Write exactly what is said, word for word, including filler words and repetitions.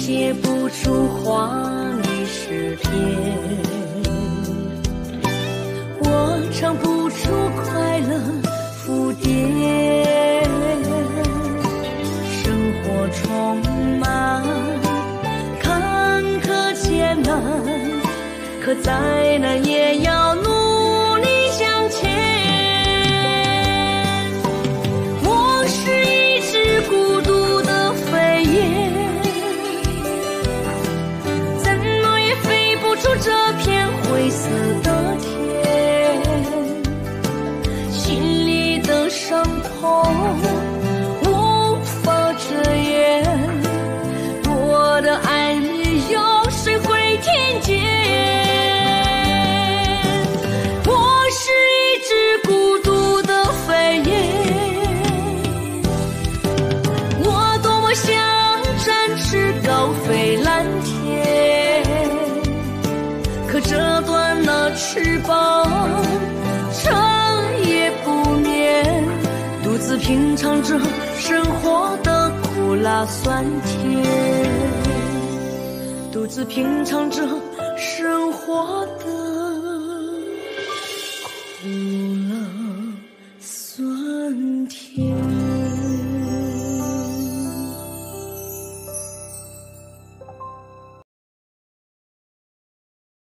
写不出华丽诗篇，我唱不出快乐浮蝶。生活充满坎坷艰难，可再难也要努力向前。我是一只孤独的飞燕，怎么也飞不出这片灰色的天。心里的伤痛无法遮掩，我的爱你有谁会听见？我是一只孤独的飞燕，我多么想展翅高飞蓝天，可折断了翅膀，彻夜不眠，独自品尝着生活的苦辣酸甜，独自品尝着生活的苦